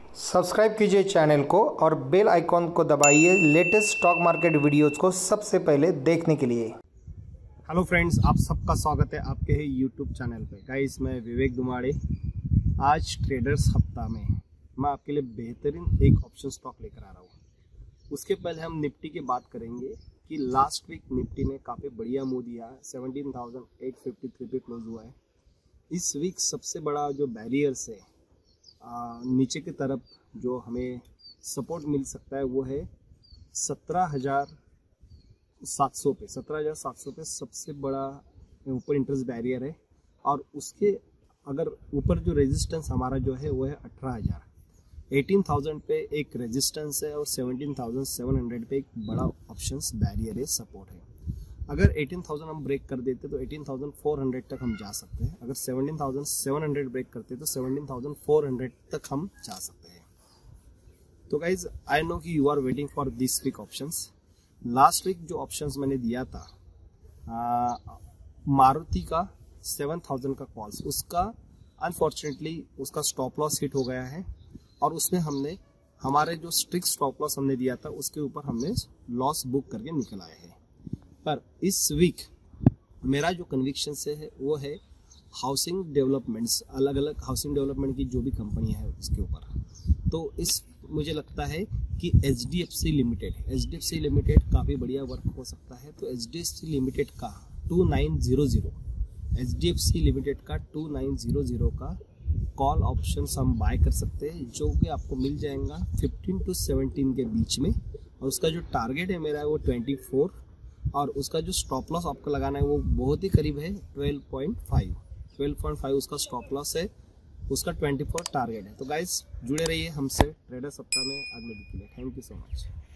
Subscribe कीजिए channel को और बेल आइकॉन को दबाइए लेटेस्ट स्टॉक मार्केट वीडियोज को सबसे पहले देखने के लिए। हेलो फ्रेंड्स, आप सबका स्वागत है आपके ही यूट्यूब चैनल पे। गाइस, मैं विवेक दुमाड़े। आज ट्रेडर्स हफ्ता में मैं आपके लिए बेहतरीन एक ऑप्शन स्टॉक लेकर आ रहा हूँ। उसके पहले हम निफ्टी की बात करेंगे कि लास्ट वीक निफ्टी ने काफ़ी बढ़िया मूव दिया। 17,853 पे क्लोज हुआ है। इस वीक सबसे बड़ा जो बैरियर्स है नीचे की तरफ जो हमें सपोर्ट मिल सकता है वो है 17,700 पे। 17,700 पे सबसे बड़ा ऊपर इंटरेस्ट बैरियर है। और उसके अगर ऊपर जो रेजिस्टेंस हमारा जो है वो है 18,000। 18,000 पे एक रेजिस्टेंस है और 17,700 पे एक बड़ा ऑप्शंस बैरियर है, सपोर्ट है। अगर 18,000 हम ब्रेक कर देते तो 18,400 तक हम जा सकते हैं। अगर 17,700 ब्रेक करते तो 17,400 तक हम जा सकते हैं। तो गाइज, आई नो कि you are waiting for this week options. Last week जो ऑप्शंस मैंने दिया था मारुति का 7,000 का कॉल्स, उसका अनफॉर्चुनेटली उसका स्टॉप लॉस हिट हो गया है। और उसमें हमने हमारे जो स्ट्रिक्ट स्टॉप लॉस हमने दिया था उसके ऊपर हमने लॉस बुक करके निकल आए हैं। पर इस वीक मेरा जो कन्विक्शन से है वो है हाउसिंग डेवलपमेंट्स, अलग अलग हाउसिंग डेवलपमेंट की जो भी कंपनियां हैं उसके ऊपर। तो इस मुझे लगता है कि HDFC लिमिटेड काफ़ी बढ़िया वर्क हो सकता है। तो HDFC लिमिटेड का 2900 का कॉल ऑप्शन हम बाय कर सकते हैं, जो कि आपको मिल जाएगा 15 to 17 के बीच में। और उसका जो टारगेट है मेरा है वो 24, और उसका जो स्टॉप लॉस आपको लगाना है वो बहुत ही करीब है 12.5 उसका स्टॉप लॉस है। उसका 24 टारगेट है। तो गाइस, जुड़े रहिए हमसे ट्रेडर सप्ताह में अगले वीक के लिए। Thank you so much.